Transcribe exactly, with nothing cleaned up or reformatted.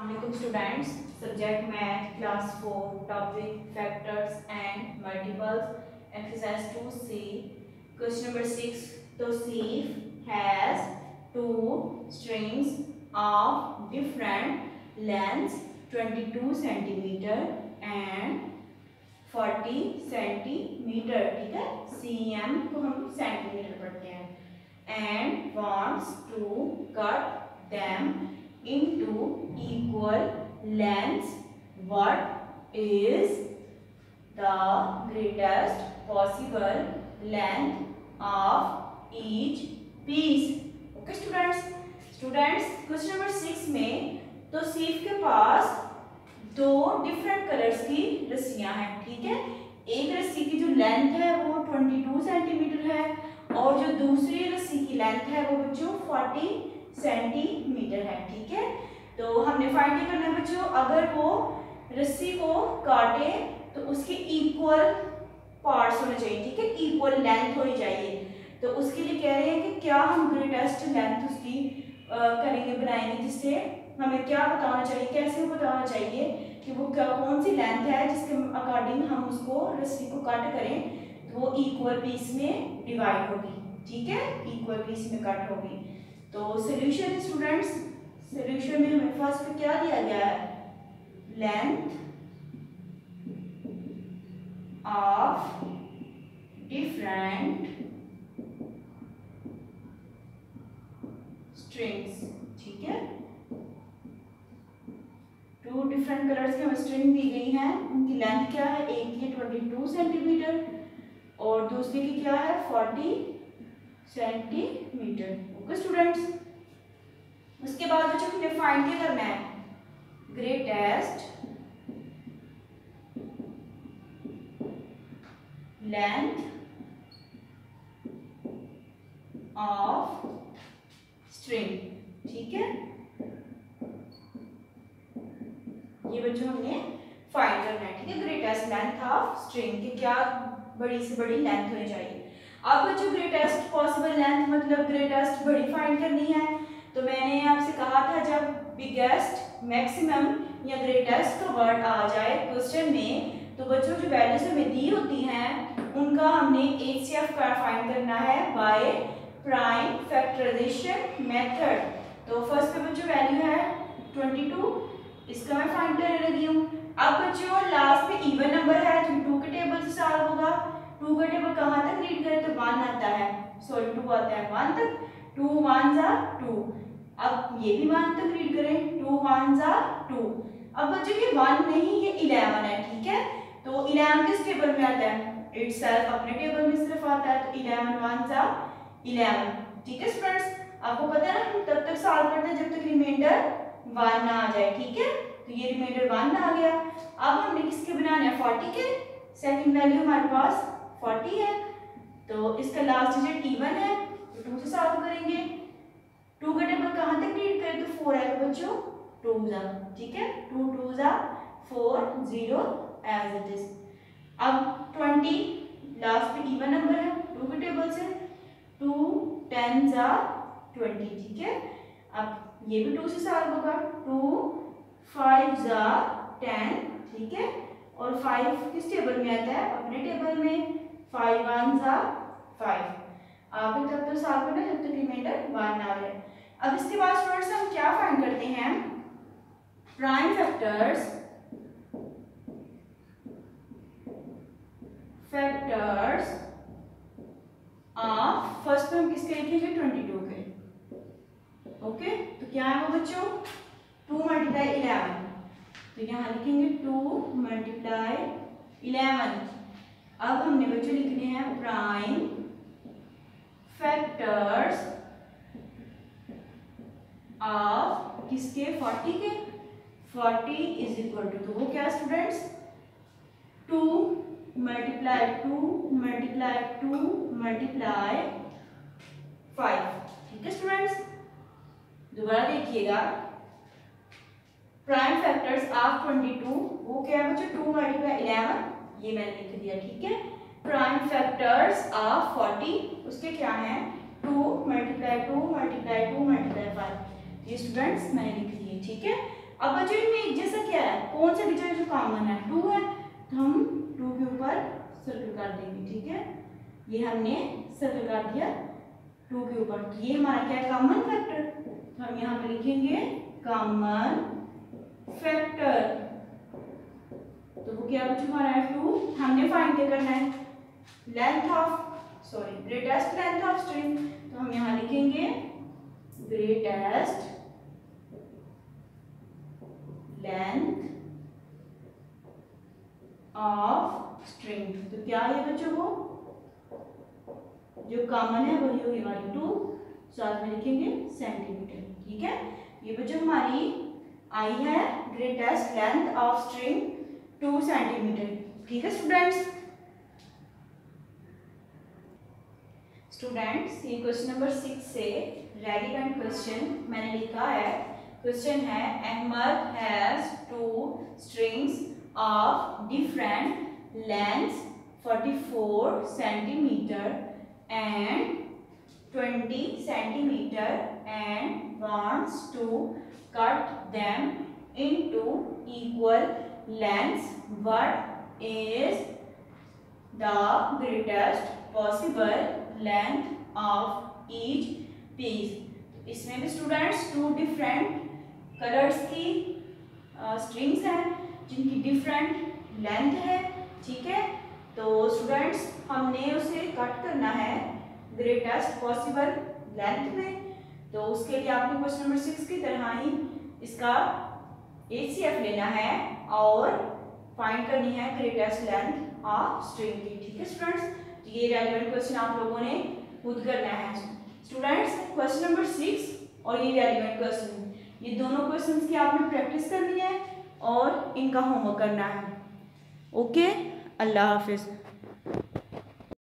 Assalamualaikum students, subject math class four, topic factors and multiples, exercise two C, question number six. तो sieve has two strings of different lengths twenty-two centimeter and forty centimeter, ठीक है, cm को हम centimetre पढ़ते हैं, and wants to cut them into equal lengths. What is the greatest possible length of each piece? Okay students, students question number six में तो सिर्फ के पास दो डिफरेंट कलर्स की रस्सियां हैं, ठीक है। एक रस्सी की जो लेंथ है वो बाईस सेंटीमीटर है और जो दूसरी रस्सी की लेंथ है वो बच्चों चालीस सेंटीमीटर है, ठीक है। तो हमने फाइंड क्या करना है बच्चों, अगर वो रस्सी को काटे तो उसके इक्वल पार्ट्स होने चाहिए, ठीक है, इक्वल लेंथ होनी चाहिए। तो उसके लिए कह रहे हैं कि क्या हम ग्रेटेस्ट लेंथ उसकी आ, करेंगे, बनाएंगे, जिससे हमें क्या बताना चाहिए, कैसे बताना चाहिए कि वो क्या कौन सी लेंथ है जिसके अकॉर्डिंग हम उसको रस्सी को कट करें तो वो इक्वल पीस में डिवाइड होगी, ठीक है, इक्वल पीस में कट होगी। तो सॉल्यूशन स्टूडेंट्स, सॉल्यूशन में हमें फर्स्ट क्या दिया गया है, लेंथ ऑफ डिफरेंट स्ट्रिंग्स, ठीक है। टू डिफरेंट कलर्स की हमें स्ट्रिंग दी गई है, उनकी लेंथ क्या है, एक की बाईस सेंटीमीटर और दूसरे की क्या है चालीस सेंटीमीटर। ओके स्टूडेंट्स, उसके बाद बच्चों हमें फाइंड क्या करना है, ग्रेटेस्ट लेंथ ऑफ स्ट्रिंग, ठीक है। ये बच्चों हमने फाइंड करना है, ठीक है, ग्रेटेस्ट लेंथ ऑफ स्ट्रिंग की क्या बड़ी से बड़ी लेंथ होनी चाहिए। अब बच्चों ग्रेटेस्ट पॉसिबल लेंथ मतलब ग्रेटेस्ट बड़ी फाइंड करनी है। तो मैंने आपसे कहा था जब बिगेस्ट, मैक्सिमम या ग्रेटेस्ट का वर्ड आ जाए क्वेश्चन में तो बच्चों जो वैल्यूज हमें दी होती हैं उनका हमने एच सी एफ का फाइंड करना है बाय प्राइम फैक्टराइजेशन मेथड। तो फर्स्ट पे बच्चों वैल्यू है बाईस, इसका मैं फाइंड करने लगी हूँ। अब बच्चों लास्ट में इवन नंबर है तो टू के टेबल से सॉल्व होगा। टू का टेबल कहाँ तक रीड करें तो वन आता है, सॉरी टू आता है वन तक, टू वन जा टू। अब ये भी वन तक रीड करें, टू वन जा टू। अब बच्चों ये वन नहीं ये इलेवन है, ठीक है। तो इलेवन किस टेबल में आता है, इटसेल्फ अपने टेबल में सिर्फ आता है, तो इलेवन वन जा इलेवन, ठीक है स्टूडेंट्स। आपको पता है ना हम तब तक सॉल्व करते हैं जब तक रिमाइंडर वन ना आ जाए, ठीक है। तो ये रिमाइंडर वन आ गया। अब हमने किसके बनाने हैं, फोर्टी के। सेकंड वैल्यू हमारे पास फोर्टी है तो इसका लास्ट डिजिट इवन है तो टू से सॉल्व करेंगे। टू का टेबल कहाँ तक रीड करें तो फोर आएगा बच्चों, टू जा, ठीक है, टू टू जा four, zero as it is. अब ट्वेंटी लास्ट में इवन नंबर है टू के टेबल से, टू टेन जा ट्वेंटी, ठीक है। अब ये भी टू से सॉल्व होगा, टू फाइव जा टेन, ठीक है, और फाइव किस टेबल में आता है अपने टेबल में, फाइव वन जा फाइव। आपको तब तक सॉल्व करना जब तक रिमाइंडर वन आ रहा है। अब इसके बाद स्टूडेंट्स हम क्या फाइंड करते हैं, prime factors factors of, first में हम किसके लिखेंगे ट्वेंटी टू के, ओके। तो क्या है वो बच्चों, टू मल्टीप्लाई इलेवन, तो यहाँ लिखेंगे टू मल्टीप्लाई इलेवन। अब हमने बच्चों लिखने हैं प्राइम फैक्टर्स ऑफ किसके, फोर्टी के। फोर्टी इज इक्वल टू, तो वो क्या students, two multiply two multiply two multiply five, ठीक है स्टूडेंट्स। दोबारा देखिएगा, prime factors of twenty two वो क्या है बच्चों, टू मल्टीप्लाई इलेवन, ये मैंने लिख दिया, ठीक है। प्राइम फैक्टर्स ऑफ फोर्टी उसके क्या हैं, two multiply two multiply two multiply five, ये स्टूडेंट्स मैंने लिख दिए, ठीक है। अब बच्चों इनमें एक जैसा क्या है, कौन सा डिजिट जो कॉमन है, टू है, तो हम टू के ऊपर सर्कल कर देंगे, ठीक है। ये हमने सर्कल कर दिया टू के ऊपर, तो ये हमारा क्या है, कॉमन फैक्टर। तो हम यहाँ पे लिखेंगे कॉमन फैक्टर। तो वो क्या बच्चों हमारा है, टू। हमने फाइंड क्या करना है, length of sorry greatest length of string. तो हम यहाँ लिखेंगे ग्रेटेस्ट लेंथ ऑफ स्ट्रिंग। तो क्या है बच्चों, वो जो कॉमन है वही होगी हमारी टू, साथ में लिखेंगे सेंटीमीटर, ठीक है। ये बच्चों हमारी आई है greatest length of string two centimeter, ठीक है स्टूडेंट्स। स्टूडेंट्स ये क्वेश्चन नंबर सिक्स से रेलिवेंट क्वेश्चन मैंने लिखा है। क्वेश्चन है Ahmed has two strings of different lengths forty four centimeter and twenty centimeter and wants to cut them into equal lengths. What is the greatest possible length of each piece? इसमें भी students two different colours की strings हैं जिनकी different length है, ठीक है। तो students हमने उसे कट करना है ग्रेटेस्ट पॉसिबल लेंथ में। तो उसके लिए आपने क्वेश्चन नंबर सिक्स की तरह ही इसका एचसीएफ लेना है और फाइंड करनी है ग्रेटेस्ट लेंथ ऑफ स्ट्रिंग की, ठीक है स्टूडेंट्स। ये रेलेवेंट क्वेश्चन आप लोगों ने खुद करना है स्टूडेंट्स। क्वेश्चन नंबर सिक्स और ये रेलेवेंट क्वेश्चन, ये दोनों क्वेश्चंस की आपने प्रैक्टिस करनी है और इनका होमवर्क करना है। ओके, अल्लाह हाफिज।